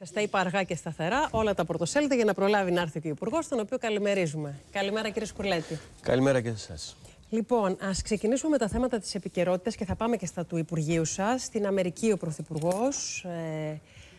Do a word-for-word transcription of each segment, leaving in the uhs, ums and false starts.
Στα είπα αργά και σταθερά όλα τα πρωτοσέλιδα για να προλάβει να έρθει και ο Υπουργός, τον οποίο καλημερίζουμε. Καλημέρα, κύριε Σκουρλέτη. Καλημέρα και σε εσάς. Λοιπόν, ας ξεκινήσουμε με τα θέματα της επικαιρότητας και θα πάμε και στα του Υπουργείου σας. Στην Αμερική ο Πρωθυπουργός, ε,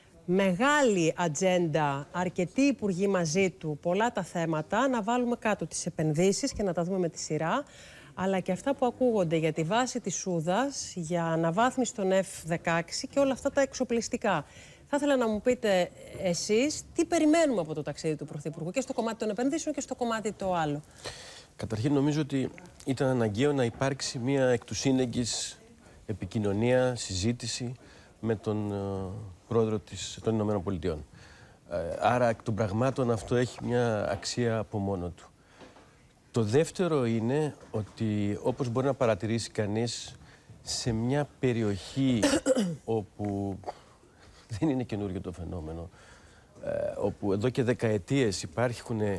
μεγάλη ατζέντα, αρκετοί υπουργοί μαζί του, πολλά τα θέματα. Να βάλουμε κάτω τις επενδύσεις και να τα δούμε με τη σειρά. Αλλά και αυτά που ακούγονται για τη βάση της Σούδας, για αναβάθμιση των εφ δεκαέξι και όλα αυτά τα εξοπλιστικά. Θα ήθελα να μου πείτε εσείς τι περιμένουμε από το ταξίδι του Πρωθυπουργού και στο κομμάτι των επενδύσεων και στο κομμάτι το άλλο. Καταρχήν, νομίζω ότι ήταν αναγκαίο να υπάρξει μια εκ του σύνεγγυς επικοινωνία, συζήτηση με τον uh, πρόεδρο της, των Ηνωμένων Πολιτειών. Uh, άρα, εκ των πραγμάτων, αυτό έχει μια αξία από μόνο του. Το δεύτερο είναι ότι, όπως μπορεί να παρατηρήσει κανείς, σε μια περιοχή όπου δεν είναι καινούργιο το φαινόμενο, ε, όπου εδώ και δεκαετίες υπάρχουν ε,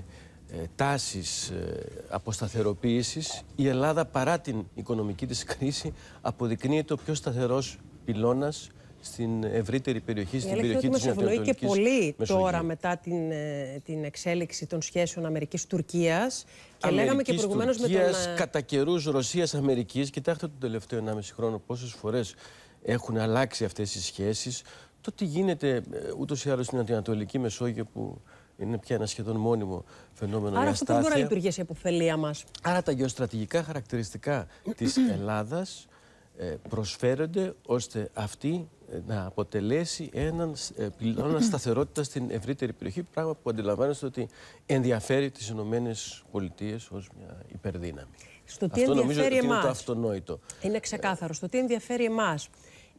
τάσεις ε, αποσταθεροποίησης, η Ελλάδα, παρά την οικονομική της κρίση, αποδεικνύεται ο πιο σταθερός πυλώνας στην ευρύτερη περιοχή, στην περιοχή της Νοτιοανατολικής και πολύ Μεσογείου. Τώρα μετά την, την εξέλιξη των σχέσεων Αμερικής-Τουρκίας και λέγαμε και προηγουμένως με τον... κατά καιρούς Ρωσίας-Αμερικής. Κοιτάξτε τον τελευταίο ενάμιση χρόνο πόσες φορές έχουν αλλάξει αυτές οι σχέσεις. Το τι γίνεται ούτως ή άλλως στην Ανατολική Μεσόγειο, που είναι πια ένα σχεδόν μόνιμο φαινόμενο. Άρα αυτό πώς μπορεί να λειτουργήσει η αποφελία μας. Άρα τα γεωστρατηγικά χαρακτηριστικά της Ελλάδας προσφέρονται ώστε αυτή να αποτελέσει έναν πυλώνα σταθερότητα στην ευρύτερη περιοχή, πράγμα που αντιλαμβάνεστε ότι ενδιαφέρει τις Ηνωμένες Πολιτείες ως μια υπερδύναμη. Στο τι αυτό ενδιαφέρει νομίζω ότι εμάς. είναι το αυτονόητο. Είναι ξεκάθαρο. Στο τι ενδιαφέρει εμάς.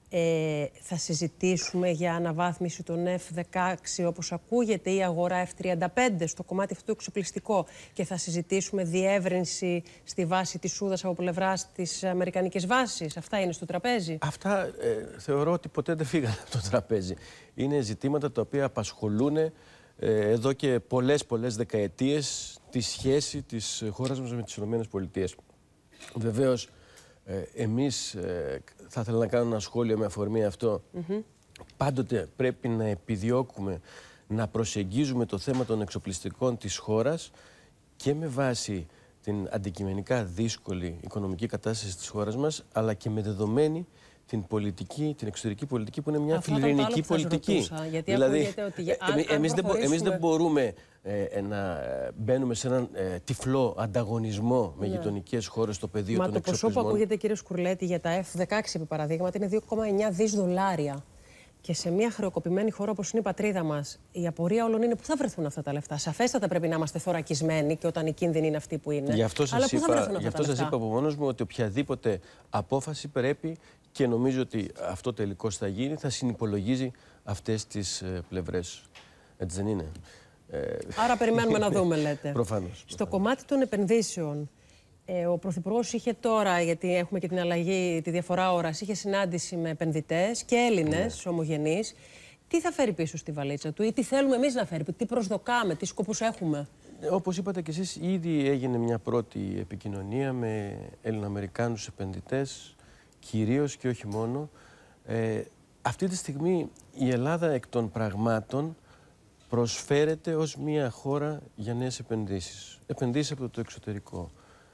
Ε, θα συζητήσουμε για αναβάθμιση των εφ δεκαέξι όπως ακούγεται, ή αγορά εφ τριάντα πέντε στο κομμάτι αυτό εξοπλιστικό, και θα συζητήσουμε διεύρυνση στη βάση της Σούδας από πλευράς της αμερικανικής βάσης. Αυτά είναι στο τραπέζι. Αυτά ε, θεωρώ ότι ποτέ δεν φύγαν από το τραπέζι. Είναι ζητήματα τα οποία απασχολούν ε, εδώ και πολλές πολλές δεκαετίες τη σχέση της χώρας μας με τις ΗΠΑ. Βεβαίως, Ε, εμείς ε, θα ήθελα να κάνω ένα σχόλιο με αφορμή αυτό. Mm-hmm. Πάντοτε πρέπει να επιδιώκουμε να προσεγγίζουμε το θέμα των εξοπλιστικών της χώρας και με βάση την αντικειμενικά δύσκολη οικονομική κατάσταση της χώρας μας, αλλά και με δεδομένη την πολιτική, την εξωτερική πολιτική, που είναι μια φιλιρινική πολιτική. Ρωτούσα, γιατί δηλαδή, ότι ε, εμείς, εμείς, δεν, εμείς δεν μπορούμε ε, να μπαίνουμε σε έναν ε, τυφλό ανταγωνισμό με ναι. γειτονικές χώρες στο πεδίο Μα των εξοπλισμών. Μα το ποσό που ακούγεται, κύριε Σκουρλέτη, για τα εφ δεκαέξι, επί παραδείγματι, είναι δύο κόμμα εννιά δισεκατομμύρια δολάρια. Και σε μια χρεοκοπημένη χώρα όπως είναι η πατρίδα μας, η απορία όλων είναι πού θα βρεθούν αυτά τα λεφτά. Σαφέστατα πρέπει να είμαστε θωρακισμένοι και όταν οι κίνδυνοι είναι αυτοί που είναι. Γι' αυτό σας Αλλά είπα, γι' αυτό σας είπα από μόνος μου ότι οποιαδήποτε απόφαση πρέπει, και νομίζω ότι αυτό τελικώς θα γίνει, θα συνυπολογίζει αυτές τις ε, πλευρές. Έτσι δεν είναι? Ε... Άρα περιμένουμε να δούμε, λέτε. Προφανώς. Στο προφανώς. Κομμάτι των επενδύσεων, ε, ο Πρωθυπουργός είχε τώρα, γιατί έχουμε και την αλλαγή, τη διαφορά ώρας, είχε συνάντηση με επενδυτές και Έλληνες ναι. ομογενείς. Τι θα φέρει πίσω στη βαλίτσα του ή τι θέλουμε εμείς να φέρει, τι προσδοκάμε, τι σκοπούς έχουμε? Όπως είπατε και εσείς, ήδη έγινε μια πρώτη επικοινωνία με Έλληνα-Αμερικάνους επενδυτές, κυρίως και όχι μόνο. Ε, αυτή τη στιγμή η Ελλάδα εκ των πραγμάτων προσφέρεται ως μια χώρα για νέες επενδύσεις. Επενδύσεις από το εξωτερικό.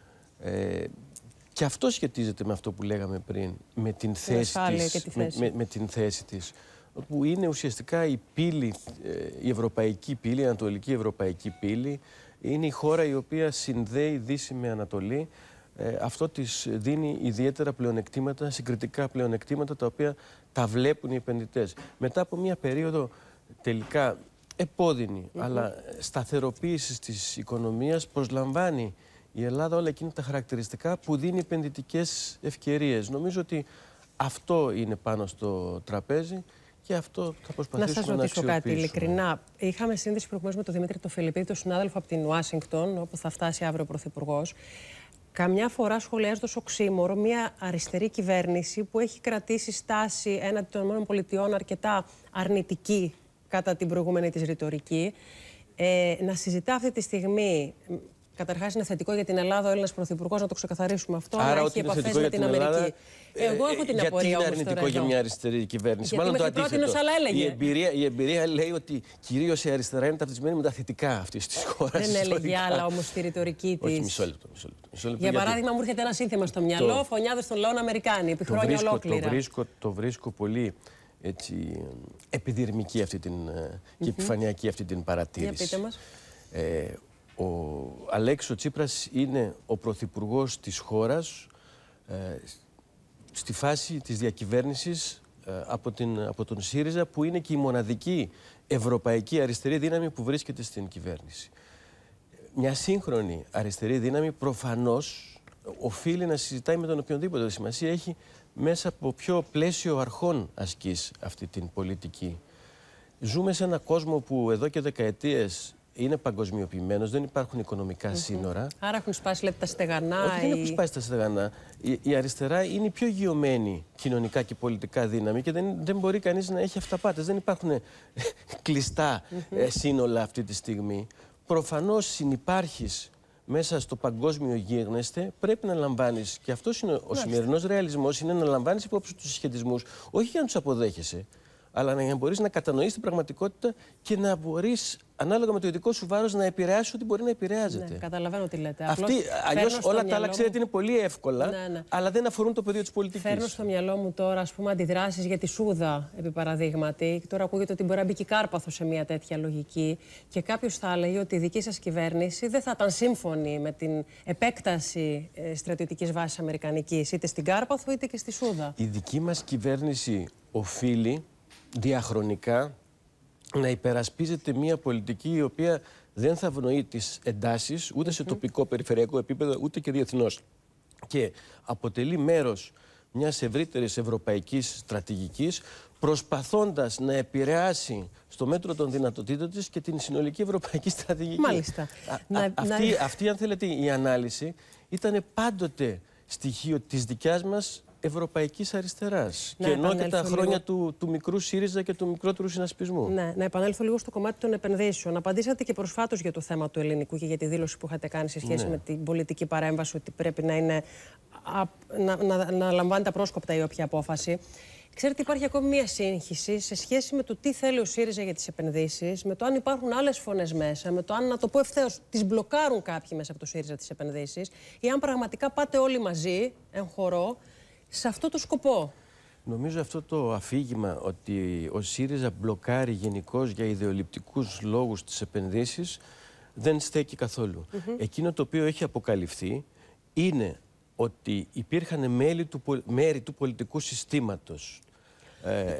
Ε, και αυτό σχετίζεται με αυτό που λέγαμε πριν, με την θέση της, με, με, με την θέση της, που είναι ουσιαστικά η πύλη, η ευρωπαϊκή πύλη, η ανατολική ευρωπαϊκή πύλη. Είναι η χώρα η οποία συνδέει Δύση με Ανατολή. Ε, αυτό της δίνει ιδιαίτερα πλεονεκτήματα, συγκριτικά πλεονεκτήματα, τα οποία τα βλέπουν οι επενδυτές. Μετά από μια περίοδο τελικά επώδυνη, mm-hmm. αλλά σταθεροποίησης της οικονομίας, προσλαμβάνει η Ελλάδα όλα εκείνα τα χαρακτηριστικά που δίνει επενδυτικές ευκαιρίες. Νομίζω ότι αυτό είναι πάνω στο τραπέζι και αυτό θα προσπαθήσουμε να, να αξιοποιήσουμε. Να σας ρωτήσω κάτι ειλικρινά. Είχαμε σύνδεση προηγουμένως με τον Δημήτρη το Φιλιππίδη, τον συνάδελφο από την Ουάσιγκτον, όπου θα φτάσει αύριο ο Πρωθυπουργός. Καμιά φορά σχολιάζεται ως οξύμορο μια αριστερή κυβέρνηση που έχει κρατήσει στάση έναντι των ΗΠΑ αρκετά αρνητική κατά την προηγούμενη της ρητορική. Ε, να συζητά αυτή τη στιγμή Καταρχάς, είναι θετικό για την Ελλάδα ο Έλληνας Πρωθυπουργός, να το ξεκαθαρίσουμε αυτό. Άρα, να ότι έχει είναι επαφές με την, την Ελλάδα, Αμερική. ε, Εγώ έχω την γιατί απορία είναι όμως αρνητικό τώρα για εδώ. μια αριστερή κυβέρνηση. Γιατί Μάλλον το αντίθετο. άλλα έλεγε. Η εμπειρία, η εμπειρία λέει ότι κυρίως η αριστερά είναι ταυτισμένη με τα θετικά αυτής της χώρας. Δεν έλεγε άλλα όμως στη ρητορική της. Όχι, μισό λεπτό. Μισό λεπτό, μισό λεπτό για γιατί... παράδειγμα, μου έρχεται ένα σύνθημα στο μυαλό: το... Φωνιάδες των λαών Αμερικάνοι, επί χρόνια βρίσκω, ολόκληρα. Το βρίσκω, το βρίσκω πολύ έτσι, επιδερμική αυτή την, mm-hmm. και επιφανειακή αυτή την παρατήρηση. Για πείτε μας. Ε, ο Αλέξης Τσίπρας είναι ο πρωθυπουργός της χώρας ε, στη φάση της διακυβέρνησης ε, από, την, από τον ΣΥΡΙΖΑ, που είναι και η μοναδική ευρωπαϊκή αριστερή δύναμη που βρίσκεται στην κυβέρνηση. Μια σύγχρονη αριστερή δύναμη προφανώς οφείλει να συζητάει με τον οποιονδήποτε. Σημασία έχει μέσα από ποιο πλαίσιο αρχών ασκείς αυτή την πολιτική. Ζούμε σε έναν κόσμο που εδώ και δεκαετίες είναι παγκοσμιοποιημένος, δεν υπάρχουν οικονομικά mm-hmm. σύνορα. Άρα έχουν σπάσει, λέτε, τα στεγανά. Όχι, ή... δεν έχουν σπάσει τα στεγανά. Η, η αριστερά είναι η πιο γειωμένη κοινωνικά και πολιτικά δύναμη και δεν, δεν μπορεί κανείς να έχει αυταπάτες. Δεν υπάρχουν κλειστά mm-hmm. ε, σύνολα αυτή τη στιγμή. Προφανώς συνυπάρχεις μέσα στο παγκόσμιο γίγνεσθε, πρέπει να λαμβάνεις, και αυτός είναι ο σημερινός ρεαλισμός, είναι να λαμβάνεις υπόψη τους συσχετισμούς, όχι για να τους αποδέχεσαι, αλλά να μπορείς να κατανοείς την πραγματικότητα και να μπορείς, ανάλογα με το ειδικό σου βάρος, να επηρεάσεις ό,τι μπορεί να επηρεάζεται. Ναι, καταλαβαίνω τι λέτε. Αλλιώς όλα τα άλλα, ξέρετε, είναι πολύ εύκολα, ναι, ναι. αλλά δεν αφορούν το πεδίο της πολιτικής. Φέρνω στο μυαλό μου τώρα, ας πούμε, αντιδράσεις για τη Σούδα, επί παραδείγματι. Και τώρα ακούγεται ότι μπορεί να μπει και Κάρπαθο σε μια τέτοια λογική. Και κάποιος θα έλεγε ότι η δική σας κυβέρνηση δεν θα ήταν σύμφωνη με την επέκταση ε, στρατιωτικής βάσης αμερικανικής, είτε στην Κάρπαθο είτε και στη Σούδα. Η δική μας κυβέρνηση οφείλει διαχρονικά να υπερασπίζεται μια πολιτική η οποία δεν θα ευνοεί τις εντάσεις ούτε σε τοπικό περιφερειακό επίπεδο ούτε και διεθνώς. Και αποτελεί μέρος μιας ευρύτερης ευρωπαϊκής στρατηγικής, προσπαθώντας να επηρεάσει στο μέτρο των δυνατοτήτων της και την συνολική ευρωπαϊκή στρατηγική. Μάλιστα. Α, να, α, αυτή, να... αυτή, αν θέλετε, η ανάλυση ήταν πάντοτε στοιχείο της δικιάς μας ευρωπαϊκής αριστεράς. Να και ενώ και τα λίγο... χρόνια του, του μικρού ΣΥΡΙΖΑ και του μικρότερου συνασπισμού. Ναι, να επανέλθω λίγο στο κομμάτι των επενδύσεων. Απαντήσατε και προσφάτως για το θέμα του ελληνικού και για τη δήλωση που είχατε κάνει σε σχέση ναι. με την πολιτική παρέμβαση, ότι πρέπει να, είναι, α, να, να, να λαμβάνει τα πρόσκοπτα η όποια απόφαση. Ξέρετε, υπάρχει ακόμη μία σύγχυση σε σχέση με το τι θέλει ο ΣΥΡΙΖΑ για τις επενδύσεις, με το αν υπάρχουν άλλες φωνές μέσα, με το αν, να το πω ευθέως, τις μπλοκάρουν κάποιοι μέσα από το ΣΥΡΙΖΑ τις επενδύσεις, ή αν πραγματικά πάτε όλοι μαζί, εν χορό, σε αυτό το σκοπό. Νομίζω αυτό το αφήγημα ότι ο ΣΥΡΙΖΑ μπλοκάρει γενικώς για ιδεολειπτικούς λόγους τις επενδύσεις δεν στέκει καθόλου. Mm-hmm. Εκείνο το οποίο έχει αποκαλυφθεί είναι ότι υπήρχαν μέλη του, μέρη του πολιτικού συστήματος ε,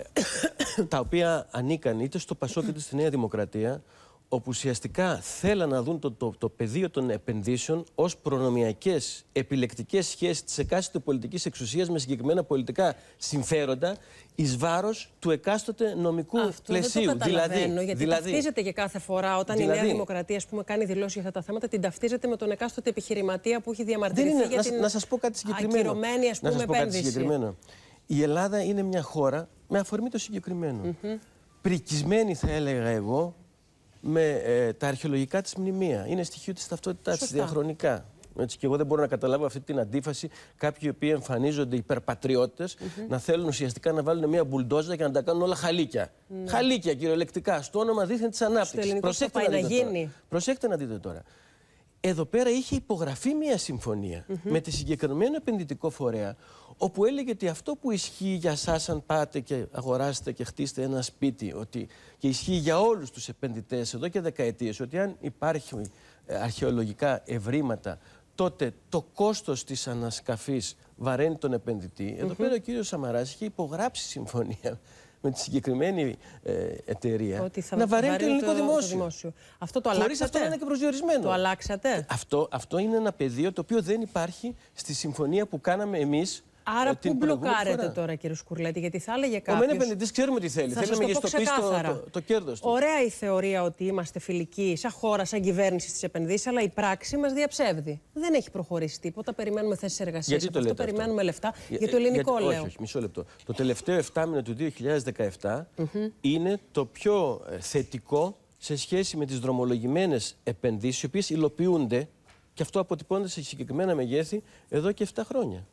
τα οποία ανήκαν είτε στο ΠΑΣΟΚ είτε στη Νέα Δημοκρατία, όπου ουσιαστικά θέλαν να δουν το, το, το πεδίο των επενδύσεων ως προνομιακές επιλεκτικές σχέσεις της εκάστοτε πολιτικής εξουσίας με συγκεκριμένα πολιτικά συμφέροντα εις βάρος του εκάστοτε νομικού Αυτό πλαισίου. Δεν το καταλαβαίνω, δηλαδή, γιατί δηλαδή, ταυτίζεται και κάθε φορά όταν δηλαδή, η Νέα Δημοκρατία, ας πούμε, κάνει δηλώσεις για αυτά τα θέματα, την ταυτίζεται με τον εκάστοτε επιχειρηματία που έχει διαμαρτυρηθεί δεν είναι, για να, την να σας πω κάτι συγκεκριμένο. ακυρωμένη, ας πούμε, να σας πω επένδυση. Κάτι συγκεκριμένο. Η Ελλάδα είναι μια χώρα με αφορμή το συγκεκριμένο. Mm-hmm. Πρικισμένη, θα έλεγα εγώ, με ε, τα αρχαιολογικά της μνημεία. Είναι στοιχείο της ταυτότητάς της διαχρονικά. Έτσι, και εγώ δεν μπορώ να καταλάβω αυτή την αντίφαση. Κάποιοι οι οποίοι εμφανίζονται υπερπατριώτες mm-hmm. να θέλουν ουσιαστικά να βάλουν μια μπουλντόζα και να τα κάνουν όλα χαλίκια. Mm. Χαλίκια κυριολεκτικά, στο όνομα δίθεν της ανάπτυξης. Προσέξτε να, να, δείτε Προσέξτε να δείτε τώρα. Εδώ πέρα είχε υπογραφεί μια συμφωνία mm-hmm. με τη συγκεκριμένο επενδυτικό φορέα, όπου έλεγε ότι αυτό που ισχύει για σας αν πάτε και αγοράσετε και χτίσετε ένα σπίτι, ότι, και ισχύει για όλους τους επενδυτές εδώ και δεκαετίες, ότι αν υπάρχουν αρχαιολογικά ευρήματα, τότε το κόστος της ανασκαφής βαραίνει τον επενδυτή. Εδώ mm-hmm. πέρα ο κύριος Σαμαράς είχε υπογράψει συμφωνία με τη συγκεκριμένη ε, εταιρεία να βαραίνει το ελληνικό το, δημόσιο. Το δημόσιο. Αυτό το αλλάξατε. Χωρίς αυτό να είναι και προσδιορισμένο. Το αλλάξατε. Αυτό, αυτό είναι ένα πεδίο το οποίο δεν υπάρχει στη συμφωνία που κάναμε εμείς. Άρα, πού μπλοκάρετε τώρα, κύριε Σκουρλέτη, γιατί θα έλεγε κάποιος. Ο μεν επενδυτής ξέρουμε τι θέλει. Θέλει να μεγιστοποιήσει το, το, το κέρδος του. Ωραία η θεωρία ότι είμαστε φιλικοί σαν χώρα, σαν κυβέρνηση στις επενδύσεις, αλλά η πράξη μας διαψεύδει. Δεν έχει προχωρήσει τίποτα. Περιμένουμε θέσεις εργασίας. Γιατί το λέτε αυτό? Περιμένουμε λεφτά. Για, για το ελληνικό γιατί, λέω. Όχι, όχι, μισό λεπτό. Το τελευταίο εφτάμηνο του δύο χιλιάδες δεκαεπτά mm-hmm. είναι το πιο θετικό σε σχέση με τις δρομολογημένες επενδύσεις, οι οποίες υλοποιούνται. Και αυτό αποτυπώνεται σε συγκεκριμένα μεγέθη εδώ και επτά χρόνια.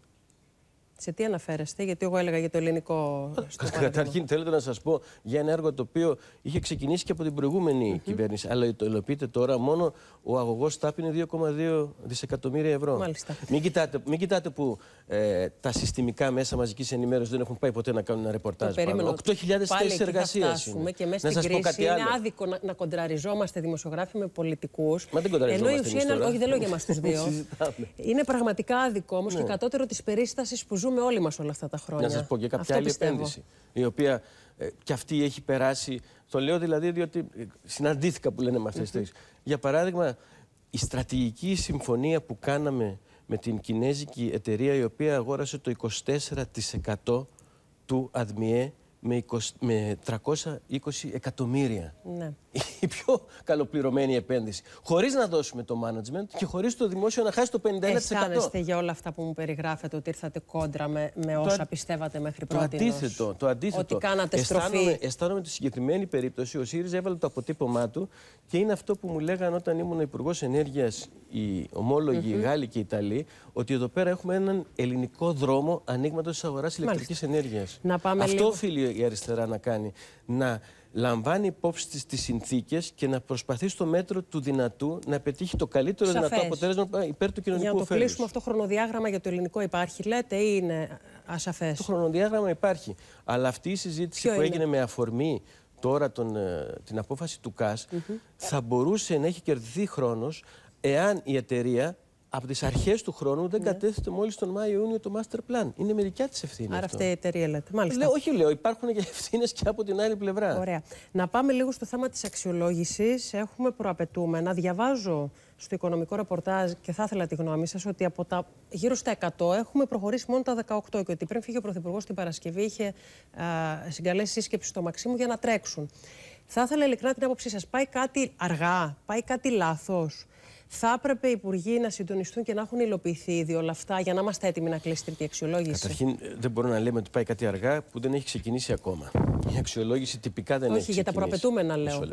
Σε τι αναφέρεστε, γιατί εγώ έλεγα για το ελληνικό. Καταρχήν, θέλετε να σας πω για ένα έργο το οποίο είχε ξεκινήσει και από την προηγούμενη mm-hmm. κυβέρνηση. Αλλά το υλοποιείται τώρα. Μόνο ο αγωγός ΤΑΠ είναι δύο κόμμα δύο δισεκατομμύρια ευρώ. Μάλιστα. Μην κοιτάτε, μην κοιτάτε που ε, τα συστημικά μέσα μαζικής ενημέρωσης δεν έχουν πάει ποτέ να κάνουν ένα ρεπορτάζ. οκτώ χιλιάδες θέσεις εργασίας. Και μέσα στην κρίση είναι άδικο να, να κοντραριζόμαστε δημοσιογράφοι με πολιτικούς. Μα δεν κοντραριζόμαστε. Ενώ η ουσία, όχι, δεν λέω για εμάς τους δύο. Είναι πραγματικά άδικο όμως και κατώτερο της περίστασης που ζούμε όλοι μας όλα αυτά τα χρόνια. Να σας πω και κάποια Αυτό άλλη πιστεύω. επένδυση, η οποία ε, και αυτή έχει περάσει. Το λέω δηλαδή διότι ε, συναντήθηκα που λένε με αυτές τις mm-hmm. Για παράδειγμα, η στρατηγική συμφωνία που κάναμε με την κινέζικη εταιρεία, η οποία αγόρασε το είκοσι τέσσερα τοις εκατό του ΑΔΜΙΕ με, είκοσι, με τριακόσια είκοσι εκατομμύρια. Ναι. Η πιο καλοπληρωμένη επένδυση. Χωρίς να δώσουμε το management και χωρίς το δημόσιο να χάσει το πενήντα ένα τοις εκατό. Αισθάνεστε για όλα αυτά που μου περιγράφετε ότι ήρθατε κόντρα με, με όσα το, πιστεύατε μέχρι το πρώτη. Αντίθετο, το αντίθετο. Ότι κάνατε στροφή. Αισθάνομαι, αισθάνομαι τη συγκεκριμένη περίπτωση. Ο ΣΥΡΙΖΑ έβαλε το αποτύπωμά του και είναι αυτό που μου λέγανε όταν ήμουν Υπουργός Ενέργειας οι ομόλογοι, mm-hmm. οι Γάλλοι και οι Ιταλοί, ότι εδώ πέρα έχουμε έναν ελληνικό δρόμο ανοίγματος της αγοράς ηλεκτρικής ενέργειας. Αυτό λίγο... οφείλει η αριστερά να κάνει. Να λαμβάνει υπόψη της τις συνθήκες και να προσπαθεί στο μέτρο του δυνατού να πετύχει το καλύτερο Σαφές. δυνατό αποτέλεσμα υπέρ του κοινωνικού ωφέλους. Για να το κλείσουμε, αυτό το χρονοδιάγραμμα για το ελληνικό υπάρχει, λέτε, ή είναι ασαφές? Το χρονοδιάγραμμα υπάρχει. Αλλά αυτή η συζήτηση Ποιο που είναι? έγινε με αφορμή τώρα τον, την απόφαση του ΚΑΣ mm-hmm. θα μπορούσε να έχει κερδιθεί χρόνος εάν η εταιρεία από τις αρχές του χρόνου δεν ναι. κατέθετε μόλις τον Μάιο-Ιούνιο το master plan. Είναι μερικά της ευθύνης. Άρα αυτό. αυτή η εταιρεία λέτε. Μάλιστα. Λέω, όχι, λέω, υπάρχουν και ευθύνες και από την άλλη πλευρά. Ωραία. Να πάμε λίγο στο θέμα της αξιολόγησης. Έχουμε προαπαιτούμενα. Διαβάζω στο οικονομικό ρεπορτάζ και θα ήθελα τη γνώμη σας ότι από τα γύρω στα εκατό έχουμε προχωρήσει μόνο τα δεκαοκτώ και ότι πριν φύγει ο Πρωθυπουργός την Παρασκευή είχε α, συγκαλέσει σύσκεψη στο Μαξίμου για να τρέξουν. Θα ήθελα ειλικρινά την άποψή σας. Πάει κάτι αργά, πάει κάτι λάθος? Θα έπρεπε οι υπουργοί να συντονιστούν και να έχουν υλοποιηθεί ήδη όλα αυτά για να είμαστε έτοιμοι να κλείσει τρίτη αξιολόγηση? Καταρχήν, δεν μπορούμε να λέμε ότι πάει κάτι αργά που δεν έχει ξεκινήσει ακόμα. Η αξιολόγηση τυπικά δεν Όχι, έχει για ξεκινήσει. τα προαπαιτούμενα λέω.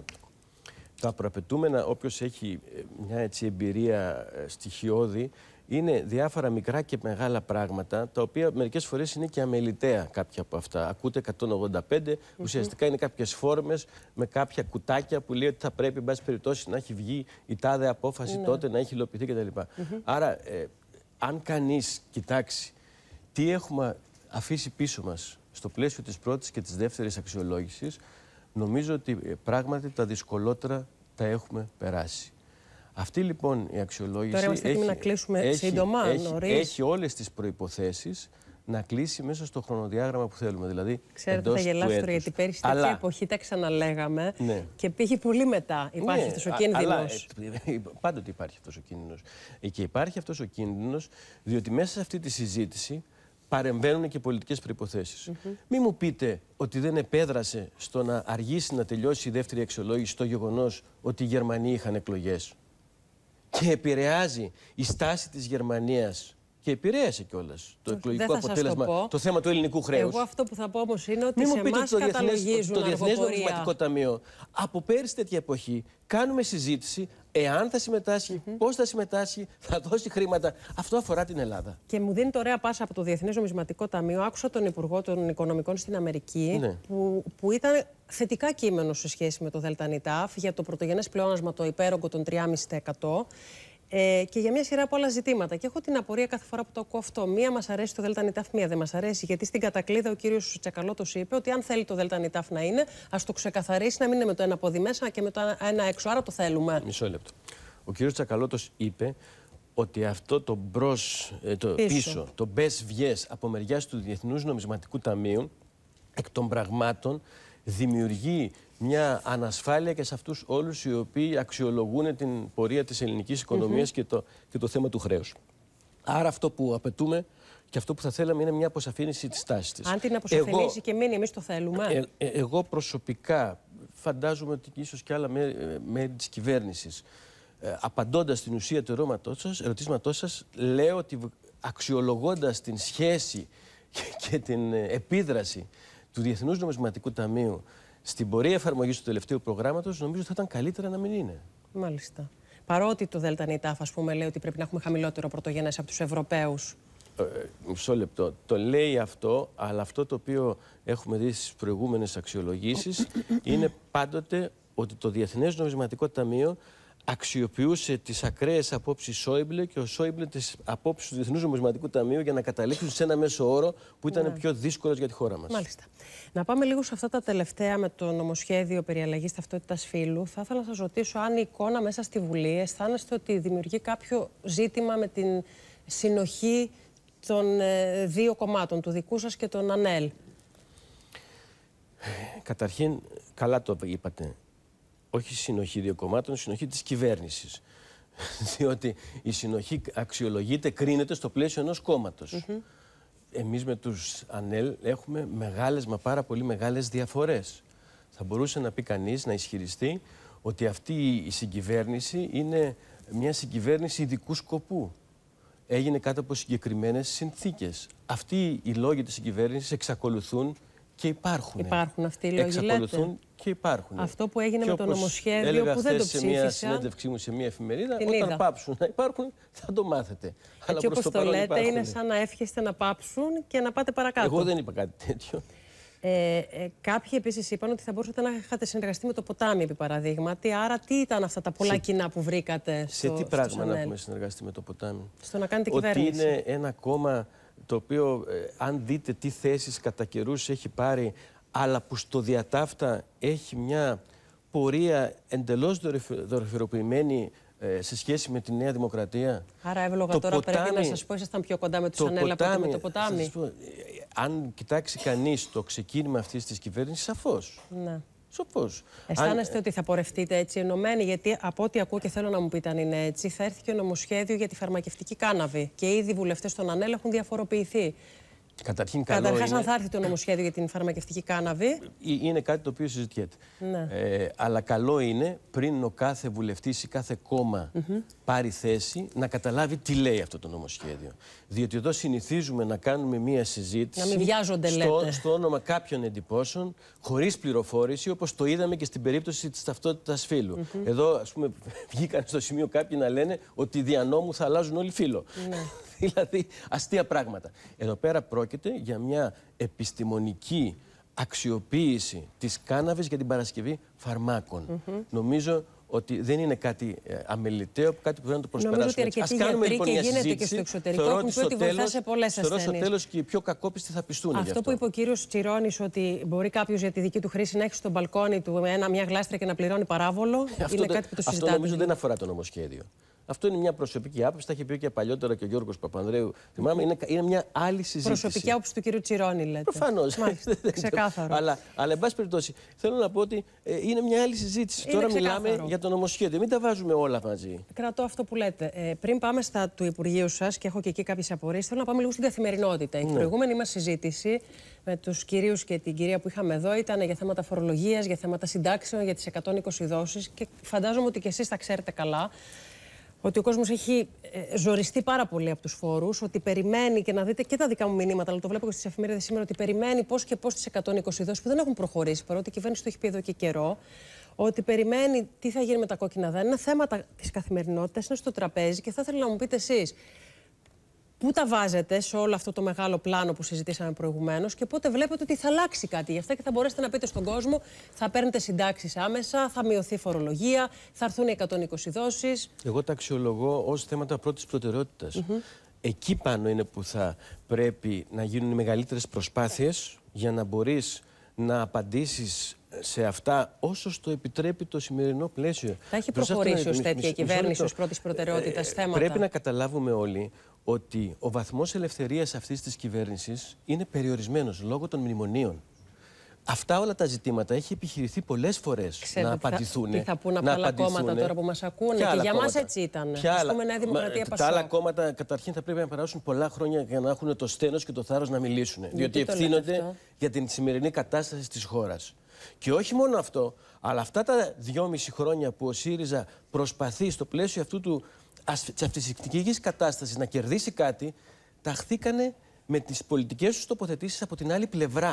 Τα προαπαιτούμενα, όποιος έχει μια έτσι εμπειρία στοιχειώδη, είναι διάφορα μικρά και μεγάλα πράγματα, τα οποία μερικές φορές είναι και αμεληταία κάποια από αυτά. Ακούτε εκατόν ογδόντα πέντε, mm-hmm. ουσιαστικά είναι κάποιες φόρμες με κάποια κουτάκια που λέει ότι θα πρέπει, εν πάση περιπτώσει, να έχει βγει η τάδε απόφαση mm-hmm. τότε, να έχει υλοποιηθεί κτλ. Mm-hmm. Άρα, ε, αν κανείς κοιτάξει τι έχουμε αφήσει πίσω μας στο πλαίσιο της πρώτης και της δεύτερης αξιολόγησης, νομίζω ότι ε, πράγματι τα δυσκολότερα τα έχουμε περάσει. Αυτή λοιπόν η αξιολόγηση Τώρα είμαστε έτοιμοι να κλείσουμε έχει, σύντομα, έχει, νωρίς. έχει όλες τις προϋποθέσεις να κλείσει μέσα στο χρονοδιάγραμμα που θέλουμε. Δηλαδή, ξέρετε, θα γελάσω τώρα γιατί πέρυσι αλλά... τέτοια εποχή τα ξαναλέγαμε ναι. και πήγε πολύ μετά. Υπάρχει ναι, αυτός ο κίνδυνος. Αλλά, ε, πάντοτε υπάρχει αυτός ο κίνδυνος. Και υπάρχει αυτός ο κίνδυνος διότι μέσα σε αυτή τη συζήτηση παρεμβαίνουν και πολιτικές προϋποθέσεις. Mm-hmm. Μην μου πείτε ότι δεν επέδρασε στο να αργήσει να τελειώσει η δεύτερη αξιολόγηση το γεγονός ότι οι Γερμανοί είχαν εκλογές. Και επηρεάζει η στάση της Γερμανίας και επηρέασε κιόλας το εκλογικό αποτέλεσμα, το, το θέμα του ελληνικού χρέους. Εγώ αυτό που θα πω όμως είναι ότι Μην σε εμάς το καταλογίζουν το Διεθνές Νομισματικό Ταμείο. Από πέρυσι τέτοια εποχή κάνουμε συζήτηση εάν θα συμμετάσχει, mm-hmm. πώς θα συμμετάσχει, θα δώσει χρήματα. Αυτό αφορά την Ελλάδα. Και μου δίνει ωραία πάσα από το Διεθνές Νομισματικό Ταμείο. Άκουσα τον Υπουργό των Οικονομικών στην Αμερική, ναι. που, που ήταν θετικά κείμενο σε σχέση με το ΔΝΤ για το πρωτογενές πλεόνασμα, το υπέρογκο των τρία κόμμα πέντε τοις εκατό. Ε, και για μια σειρά από άλλα ζητήματα. Και έχω την απορία κάθε φορά που το ακούω αυτό. Μία μας αρέσει το ΔΝΤ, μία δεν μας αρέσει. Γιατί στην κατακλείδα ο κύριος Τσακαλώτος είπε ότι αν θέλει το ΔΝΤ να είναι, ας το ξεκαθαρίσει, να μην είναι με το ένα πόδι μέσα και με το ένα έξω. Άρα το θέλουμε. Μισό λεπτό. Ο κύριος Τσακαλώτος είπε ότι αυτό το μπρος, το πίσω, πίσω το μπες βιές από μεριάς του Διεθνούς Νομισματικού Ταμείου, εκ των πραγμάτων δημιουργεί μια ανασφάλεια και σε αυτούς όλους οι οποίοι αξιολογούν την πορεία της ελληνικής οικονομίας mm-hmm. και, το, και το θέμα του χρέους. Άρα αυτό που απαιτούμε και αυτό που θα θέλαμε είναι μια αποσαφήνιση της τάσης της. Αν την αποσαφηνίσει εγώ, και μείνει, εμείς το θέλουμε. Ε, ε, εγώ προσωπικά φαντάζομαι ότι ίσως και άλλα μέρη, μέρη της κυβέρνησης, ε, απαντώντας στην ουσία του ερωτήματός σας, λέω ότι αξιολογώντας την σχέση και, και την επίδραση του Διεθνούς Νομισματικού Ταμείου στην πορεία εφαρμογής του τελευταίου προγράμματος, νομίζω ότι θα ήταν καλύτερα να μην είναι. Μάλιστα. παρότι το ΔΝΤ, ας πούμε, λέει ότι πρέπει να έχουμε χαμηλότερο πρωτογενές από τους Ευρωπαίους. Ε, μισό λεπτό. Το λέει αυτό, αλλά αυτό το οποίο έχουμε δει στις προηγούμενες αξιολογήσεις είναι πάντοτε ότι το Διεθνές Νομισματικό Ταμείο αξιοποιούσε τις ακραίες απόψεις Σόιμπλε και ο Σόιμπλε τις απόψεις του Διεθνούς Νομισματικού Ταμείου για να καταλήξουν σε ένα μέσο όρο που ήταν ναι. πιο δύσκολος για τη χώρα μας. Μάλιστα. Να πάμε λίγο σε αυτά τα τελευταία με το νομοσχέδιο περί αλλαγής ταυτότητας φύλου. Θα ήθελα να σας ρωτήσω αν η εικόνα μέσα στη Βουλή αισθάνεστε ότι δημιουργεί κάποιο ζήτημα με την συνοχή των ε, δύο κομμάτων, του δικού σας και των ΑΝΕΛ. Καταρχήν, καλά το είπατε. Όχι συνοχή δύο κομμάτων, συνοχή της κυβέρνησης. Διότι η συνοχή αξιολογείται, κρίνεται στο πλαίσιο ενός κόμματος. Mm-hmm. Εμείς με τους ΑΝΕΛ έχουμε μεγάλες, μα πάρα πολύ μεγάλες διαφορές. Θα μπορούσε να πει κανείς, να ισχυριστεί, ότι αυτή η συγκυβέρνηση είναι μια συγκυβέρνηση ειδικού σκοπού. Έγινε κάτω από συγκεκριμένες συνθήκες. Αυτοί οι λόγοι της συγκυβέρνησης εξακολουθούν και υπάρχουν. Υπάρχουν αυτοί οι λόγοι, εξακολουθούν λέτε. Και υπάρχουν. Αυτό που έγινε και με το νομοσχέδιο που δεν το ψήφισαν. Σε μια συνέντευξή μου σε μια εφημερίδα, την όταν είδα. πάψουν να υπάρχουν, θα το μάθετε. Έτσι όπως το, το λέτε, υπάρχουν. Είναι σαν να εύχεστε να πάψουν και να πάτε παρακάτω. Εγώ δεν είπα κάτι τέτοιο. Ε, ε, κάποιοι επίσης είπαν ότι θα μπορούσατε να είχατε συνεργαστεί με το ποτάμι, επί παραδείγματι. Άρα, τι ήταν αυτά τα πολλά σε... κοινά που βρήκατε στο, σε τι πράγμα να έχουμε συνεργαστεί με το ποτάμι? Στο να κάνετε ότι κυβέρνηση. Είναι ένα κόμμα το οποίο, ε, αν δείτε τι θέσεις κατά καιρούς έχει πάρει, αλλά που στο διατάφτα έχει μια πορεία εντελώς δορυφοροποιημένη ε, σε σχέση με τη Νέα Δημοκρατία. Άρα εύλογα το τώρα ποτάμι, πρέπει να σας πω, ήσασταν πιο κοντά με τους ΑΝΕΛ από ότι με το ποτάμι. Πω, αν κοιτάξει κανείς το ξεκίνημα αυτής της κυβέρνησης, σαφώς. Ναι. Σοφώς. Αισθάνεστε αν... ότι θα πορευτείτε έτσι ενωμένοι? Γιατί από ό,τι ακούω και θέλω να μου πείτε αν είναι έτσι, θα έρθει και νομοσχέδιο για τη φαρμακευτική κάναβη. Και ήδη οι βουλευτές των ΑΝΕΛ έχουν διαφοροποιηθεί. Καταρχήν, καλό Καταρχάς, είναι... αν θα έρθει το νομοσχέδιο για την φαρμακευτική κάναβη. Είναι κάτι το οποίο συζητιέται. Ναι. Ε, αλλά καλό είναι πριν ο κάθε βουλευτής ή κάθε κόμμα mm-hmm. πάρει θέση να καταλάβει τι λέει αυτό το νομοσχέδιο. Διότι εδώ συνηθίζουμε να κάνουμε μία συζήτηση. Να μην βιάζονται, στο, λέτε. στο όνομα κάποιων εντυπώσεων, χωρίς πληροφόρηση, όπως το είδαμε και στην περίπτωση της ταυτότητας φύλου. Mm-hmm. Εδώ, ας πούμε, βγήκαν στο σημείο κάποιοι να λένε ότι δια νόμου θα αλλάζουν όλοι φύλο. Ναι. Δηλαδή, αστεία πράγματα. Εδώ πέρα πρόκειται για μια επιστημονική αξιοποίηση της κάναβης για την παρασκευή φαρμάκων. Mm-hmm. Νομίζω ότι δεν είναι κάτι ε, αμεληταίο, κάτι που πρέπει να το προσπεράσουμε. Νομίζω ότι αρκετοί γιατροί λοιπόν, και γίνεται και στο εξωτερικό έχουν πει ότι βοηθά σε πολλές ασθένειες. Θεωρώ στο τέλος και οι πιο κακόπιστοι θα πιστούν. Αυτό, αυτό που είπε ο κύριος Τσιρόνης, ότι μπορεί κάποιος για τη δική του χρήση να έχει στο μπαλκόνι του ένα, μια γλάστρια και να πληρώνει παράβολο, αυτό είναι το, κάτι που το συζητάτε. Αυτό νομίζω δεν αφορά το νομοσχέδιο. Αυτό είναι μια προσωπική άποψη. Τα είχε πει και παλιότερα και ο Γιώργος Παπανδρέου. Θυμάμαι, είναι, είναι μια άλλη συζήτηση. Προσωπική άποψη του κύριου Τσιρόνη, λέτε. Προφανώς. Ξεκάθαρο. αλλά, αλλά, εν πάση περιπτώσει, θέλω να πω ότι ε, είναι μια άλλη συζήτηση. Είναι Τώρα ξεκάθαρο. Μιλάμε για το νομοσχέδιο. Μην τα βάζουμε όλα μαζί. Κρατώ αυτό που λέτε. Ε, πριν πάμε στα του Υπουργείου σας, και έχω και εκεί κάποιες απορίες, θέλω να πάμε λίγο στην καθημερινότητα. Ναι. Η προηγούμενη μας συζήτηση με τους κυρίους και την κυρία που είχαμε εδώ ήταν για θέματα φορολογίας, για θέματα συντάξεων, για τις εκατόν είκοσι δόσεις. Και φαντάζομαι ότι και εσείς τα ξέρετε καλά. Ότι ο κόσμος έχει ε, ζοριστεί πάρα πολύ από τους φόρους, ότι περιμένει, και να δείτε και τα δικά μου μηνύματα, αλλά το βλέπω και στις εφημερίδες σήμερα, ότι περιμένει πώς και πώς τις εκατόν είκοσι δόσεις που δεν έχουν προχωρήσει, παρότι η κυβέρνηση το έχει πει εδώ και καιρό, ότι περιμένει τι θα γίνει με τα κόκκινα δάνεια. Είναι θέματα της καθημερινότητας, είναι στο τραπέζι και θα ήθελα να μου πείτε εσείς. Πού τα βάζετε σε όλο αυτό το μεγάλο πλάνο που συζητήσαμε προηγουμένως και πότε βλέπετε ότι θα αλλάξει κάτι γι' αυτά και θα μπορέσετε να πείτε στον κόσμο θα παίρνετε συντάξεις άμεσα, θα μειωθεί φορολογία, θα έρθουν οι εκατόν είκοσι δόσεις. Εγώ τα αξιολογώ ως θέματα πρώτης προτεραιότητας. Mm-hmm. Εκεί πάνω είναι που θα πρέπει να γίνουν οι μεγαλύτερες προσπάθειες για να μπορείς να απαντήσεις σε αυτά όσο το επιτρέπει το σημερινό πλαίσιο. Θα έχει προχωρήσει ως τέτοια η κυβέρνηση ως πρώτης προτεραιότητας θέματα. Πρέπει να καταλάβουμε όλοι ότι ο βαθμός ελευθερίας αυτής της κυβέρνησης είναι περιορισμένος λόγω των μνημονίων. Αυτά όλα τα ζητήματα έχει επιχειρηθεί πολλές φορές να απαντηθούν. Τι θα πούνε από άλλα κόμματα τώρα που μας ακούνε, και για μας έτσι ήταν. Ας πούμε Νέα Δημοκρατία, Πασόκ. Τα άλλα κόμματα καταρχήν θα πρέπει να περάσουν πολλά χρόνια για να έχουν το στένος και το θάρρος να μιλήσουν. Γιατί διότι ευθύνονται για την σημερινή κατάσταση της χώρας. Και όχι μόνο αυτό, αλλά αυτά τα δυόμιση χρόνια που ο ΣΥΡΙΖΑ προσπαθεί στο πλαίσιο αυτού του της αυτοισυκτικής κατάστασης να κερδίσει κάτι, ταχθήκανε με τις πολιτικές τους τοποθετήσεις από την άλλη πλευρά.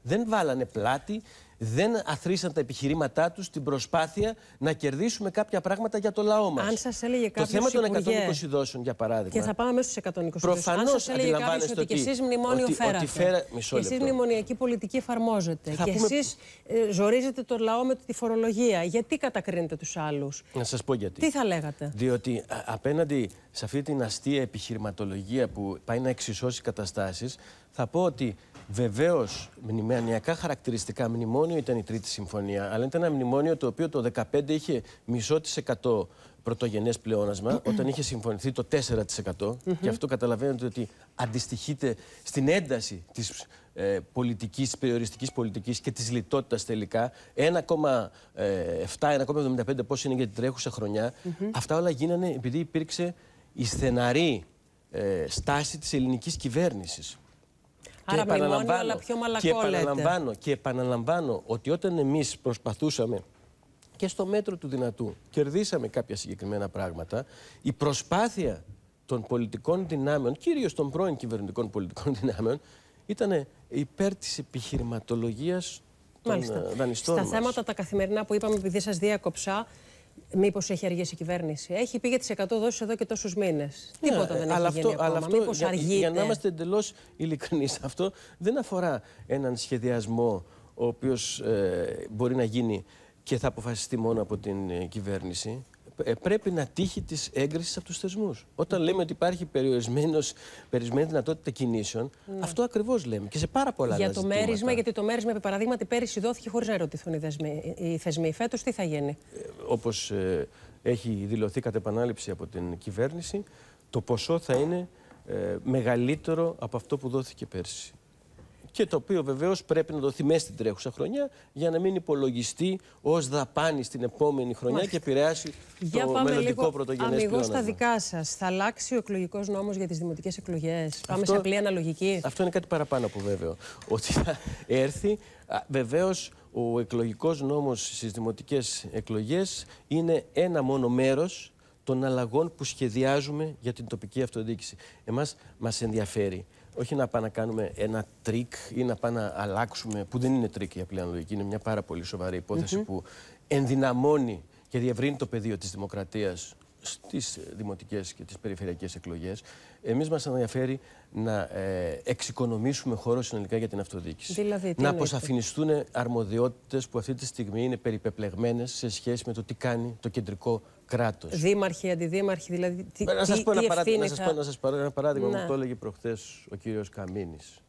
δεν βάλανε πλάτη, δεν αθροίσαν τα επιχειρήματά τους στην προσπάθεια να κερδίσουμε κάποια πράγματα για το λαό μας. Αν σας έλεγε κάποιος, το θέμα των Υπουργέ, εκατόν είκοσι δόσεων, για παράδειγμα. Και θα πάμε μέσα στους εκατόν είκοσι δόσεων. Προφανώς αν σας έλεγε κάποιος ότι, ότι και εσείς μνημόνιο ότι, φέρατε. Ότι φέρα... Και εσείς μνημονιακή πολιτική εφαρμόζετε. Θα και πούμε... εσείς ε, ζορίζετε το λαό με τη φορολογία. Γιατί κατακρίνετε τους άλλους? Να σας πω γιατί. Τι θα λέγατε? Διότι α, απέναντι σε αυτή την αστεία επιχειρηματολογία που πάει να εξισώσει καταστάσεις, θα πω ότι βεβαίως μνημονιακά χαρακτηριστικά μνημόνιο ήταν η Τρίτη Συμφωνία, αλλά ήταν ένα μνημόνιο το οποίο το δύο χιλιάδες δεκαπέντε είχε μισό της εκατό πρωτογενές πλεόνασμα, όταν είχε συμφωνηθεί το τέσσερα τοις εκατό. Και αυτό καταλαβαίνετε ότι αντιστοιχείται στην ένταση της ε, πολιτικής, της περιοριστικής πολιτικής και της λιτότητας τελικά. ένα κόμμα επτά, ένα κόμμα εβδομήντα πέντε πώς είναι για την τρέχουσα χρονιά. Mm-hmm. Αυτά όλα γίνανε επειδή υπήρξε η στεναρή ε, στάση της ελληνικής κυβέρνησης. Άρα και μνημόνιο, αλλά πιο μαλακό, και επαναλαμβάνω, λέτε. και επαναλαμβάνω ότι όταν εμείς προσπαθούσαμε και στο μέτρο του δυνατού κερδίσαμε κάποια συγκεκριμένα πράγματα, η προσπάθεια των πολιτικών δυνάμεων, κυρίως των πρώην κυβερνητικών πολιτικών δυνάμεων, ήταν υπέρ της επιχειρηματολογίας των Μάλιστα. δανειστών Στα μας. θέματα τα καθημερινά που είπαμε, επειδή σας διάκοψα, μήπως έχει αργήσει η κυβέρνηση? Έχει πει για τις εκατό δόσεις εδώ και τόσους μήνες. Ναι, Τίποτα δεν αλλά έχει αυτό, γίνει ακόμα. αυτό, Μήπως για, αργείτε? για να είμαστε εντελώς ειλικρινείς, αυτό δεν αφορά έναν σχεδιασμό ο οποίος ε, μπορεί να γίνει και θα αποφασιστεί μόνο από την ε, κυβέρνηση. Ε, πρέπει να τύχει της έγκρισης από τους θεσμούς. Όταν λέμε ότι υπάρχει περιορισμένη δυνατότητα κινήσεων, ναι. αυτό ακριβώς λέμε και σε πάρα πολλά άλλα Για το ζητήματα. μέρισμα, γιατί το μέρισμα, επί παραδείγματι, πέρυσι δόθηκε χωρίς να ερωτηθούν οι, δεσμοί, οι θεσμοί. Φέτος τι θα γίνει? Ε, όπως ε, έχει δηλωθεί κατ' επανάληψη από την κυβέρνηση, το ποσό θα είναι ε, μεγαλύτερο από αυτό που δόθηκε πέρσι. Και το οποίο βεβαίως πρέπει να δοθεί μέσα στην τρέχουσα χρονιά για να μην υπολογιστεί ως δαπάνη στην επόμενη χρονιά Μάλιστα. και επηρεάσει για το μελλοντικό πρωτογενές πλεόνασμα. Αμιγώς στα δικά σας, θα αλλάξει ο εκλογικός νόμος για τις δημοτικές εκλογές? Πάμε αυτό, σε απλή αναλογική. Αυτό είναι κάτι παραπάνω από βέβαιο. Ότι θα έρθει, βεβαίως ο εκλογικός νόμος στις δημοτικές εκλογές είναι ένα μόνο μέρος των αλλαγών που σχεδιάζουμε για την τοπική αυτοδιοίκηση. Εμάς μας ενδιαφέρει όχι να πάμε να κάνουμε ένα τρίκ ή να πάμε να αλλάξουμε, που δεν είναι τρίκ η απλή αναλογική, είναι μια πάρα πολύ σοβαρή υπόθεση mm-hmm. που ενδυναμώνει και διευρύνει το πεδίο της δημοκρατίας στις δημοτικές και τις περιφερειακές εκλογές. Εμείς μας ενδιαφέρει να ε, εξοικονομήσουμε χώρο συνολικά για την αυτοδιοίκηση. Δηλαδή, να αποσαφινιστούν αρμοδιότητες που αυτή τη στιγμή είναι περιπεπλεγμένες σε σχέση με το τι κάνει το κεντρικό κράτος. Δήμαρχοι, αντιδήμαρχοι, δηλαδή. Τι, να σας πω, τι ένα, παράδειγμα, θα... να σας πω, να σας πω ένα παράδειγμα ναι. που το έλεγε προχθές ο κύριος Καμίνης.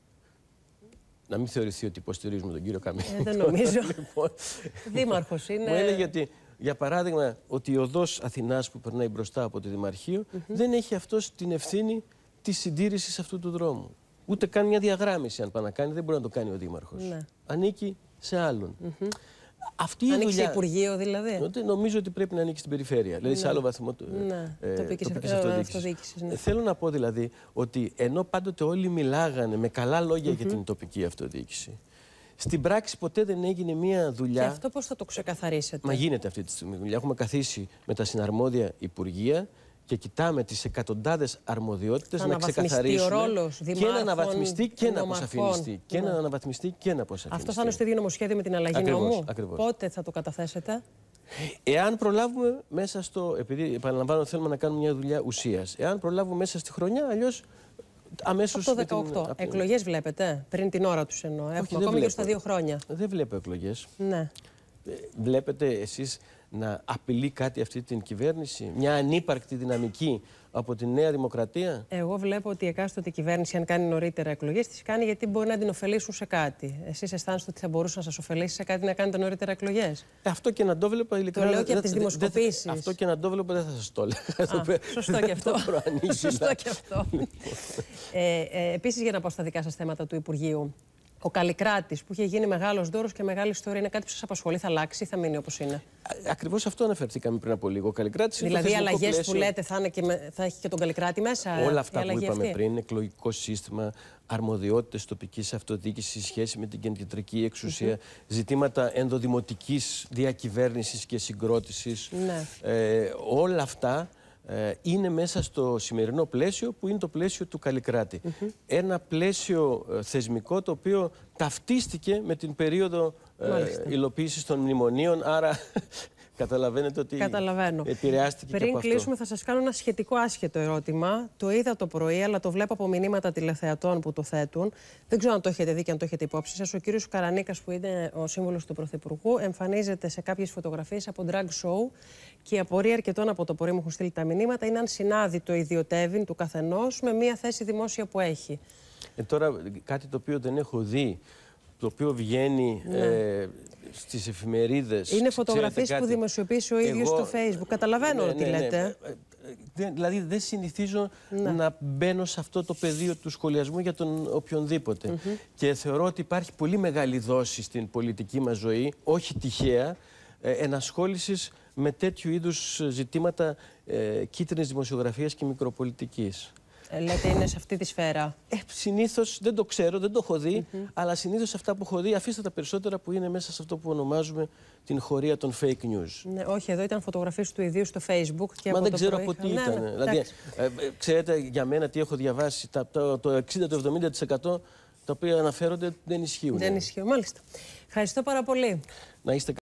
Να μην θεωρηθεί ότι υποστηρίζουμε τον κύριο Καμίνη. Ε, δεν νομίζω. Λοιπόν, δήμαρχος είναι. Μου έλεγε ότι, για παράδειγμα, ότι η οδός Αθηνάς που περνάει μπροστά από το Δημαρχείο mm-hmm. δεν έχει αυτός την ευθύνη της συντήρησης αυτού του δρόμου. Ούτε καν μια διαγράμμιση, αν πάει να κάνει, δεν μπορεί να το κάνει ο Δήμαρχος. Ναι. Ανήκει σε άλλον. Mm-hmm. Αυτή η ανοίξει δουλειά, Υπουργείο, δηλαδή. Νομίζω ότι πρέπει να ανήκει στην περιφέρεια, δηλαδή ναι. σε άλλο βαθμό ναι. ε, τοπικής αυτοδιοίκησης. Ναι. Θέλω να πω δηλαδή ότι ενώ πάντοτε όλοι μιλάγανε με καλά λόγια mm-hmm. για την τοπική αυτοδιοίκηση, στην πράξη ποτέ δεν έγινε μία δουλειά. Και αυτό πώς θα το ξεκαθαρίσετε? Μα γίνεται αυτή τη στιγμή δουλειά. Έχουμε καθίσει με τα συναρμόδια υπουργεία και κοιτάμε τις εκατοντάδες αρμοδιότητες να ξεκαθαρίσουμε ο ρόλος και να αναβαθμιστεί και να αποσαφινιστεί. Και να αναβαθμιστεί και να αποσαφινιστεί. Αυτό θα είναι στο ίδιο νομοσχέδιο με την αλλαγή ακριβώς, νόμου. Ακριβώς. Πότε θα το καταθέσετε? Εάν προλάβουμε μέσα στο. Επειδή επαναλαμβάνω, θέλουμε να κάνουμε μια δουλειά ουσίας. Εάν προλάβουμε μέσα στη χρονιά, αλλιώς αμέσως. Από το δεκαοκτώ. Την... Εκλογές βλέπετε, πριν την ώρα τους εννοώ. Έχουμε ακόμη και στα δύο χρόνια. Δεν βλέπω εκλογές. Ναι. Βλέπετε εσείς να απειλεί κάτι αυτή την κυβέρνηση, μια ανύπαρκτη δυναμική από τη Νέα Δημοκρατία? Εγώ βλέπω ότι η εκάστοτε κυβέρνηση, αν κάνει νωρίτερα εκλογές, τις κάνει γιατί μπορεί να την ωφελήσουν σε κάτι. Εσείς αισθάνεστε ότι θα μπορούσε να σας ωφελήσει σε κάτι να κάνετε νωρίτερα εκλογές? Ε, αυτό και να το βλέπα ειλικρινά. Το λέω και από τις δημοσκοπήσεις. Δε, αυτό και να το βλέπω δεν θα σας το έλεγα. Σωστό και αυτό. Σωστό και αυτό. ε, ε, επίσης, για να πάω στα δικά σας θέματα του Υπουργείου. Ο Καλλικράτης που είχε γίνει μεγάλος δώρος και μεγάλη ιστορία, είναι κάτι που σας απασχολεί? Θα αλλάξει ή θα μείνει όπως είναι? Ακριβώς αυτό αναφερθήκαμε πριν από λίγο. Ο Καλλικράτης, δηλαδή, οι αλλαγές πλαίσιο... που λέτε θα, είναι και με... θα έχει και τον Καλλικράτη μέσα? Όλα αυτά που είπαμε αυτή. πριν, εκλογικό σύστημα, αρμοδιότητες τοπικής αυτοδιοίκησης σε σχέση με την κεντρική εξουσία, mm-hmm. ζητήματα ενδοδημοτικής διακυβέρνησης και συγκρότησης. Ναι. Ε, όλα αυτά ε, είναι μέσα στο σημερινό πλαίσιο που είναι το πλαίσιο του Καλλικράτη. Mm-hmm. Ένα πλαίσιο ε, θεσμικό το οποίο ταυτίστηκε με την περίοδο ε, υλοποίησης των μνημονίων, άρα καταλαβαίνετε ότι Καταλαβαίνω. επηρεάστηκε Πριν και από αυτό. Πριν κλείσουμε θα σας κάνω ένα σχετικό άσχετο ερώτημα. Το είδα το πρωί, αλλά το βλέπω από μηνύματα τηλεθεατών που το θέτουν. Δεν ξέρω αν το έχετε δει και αν το έχετε υπόψη σας. Ο κύριος Καρανίκας, που είναι ο σύμβουλος του Πρωθυπουργού, εμφανίζεται σε κάποιες φωτογραφίες από drag show και η απορία αρκετών από το πρωί μου έχουν στείλει τα μηνύματα είναι αν συνάδει το ιδιοτέβιν του καθενός με μια θέση δημόσια που έχει. Ε, τώρα κάτι το οποίο δεν έχω δει, το οποίο βγαίνει ναι. ε, στις εφημερίδες. Είναι φωτογραφίες που δημοσιοποιήσει ο ίδιος Εγώ, στο Facebook. Καταλαβαίνω ναι, τι ναι, λέτε. Ναι. Ε, δηλαδή δεν συνηθίζω ναι. να μπαίνω σε αυτό το πεδίο του σχολιασμού για τον οποιονδήποτε. Mm-hmm. Και θεωρώ ότι υπάρχει πολύ μεγάλη δόση στην πολιτική μας ζωή, όχι τυχαία, ε, ενασχόλησης με τέτοιου είδους ζητήματα ε, κίτρινης δημοσιογραφίας και μικροπολιτικής. Ε, λέτε είναι σε αυτή τη σφαίρα. Ε, συνήθως δεν το ξέρω, δεν το έχω δει, mm-hmm. αλλά συνήθως αυτά που έχω δει, αφήστε τα περισσότερα που είναι μέσα σε αυτό που ονομάζουμε την χωρία των fake news. Ναι, όχι, εδώ ήταν φωτογραφίες του ιδίου στο Facebook. Και Μα από δεν το ξέρω πρωί... από τι ναι, ήταν. ναι, δηλαδή, ε, ε, ξέρετε για μένα τι έχω διαβάσει, τα, το, το εξήντα με εβδομήντα τοις εκατό τα οποία αναφέρονται δεν ισχύουν. Δεν ισχύουν, μάλιστα. Ευχαριστώ πάρα πολύ. Να είστε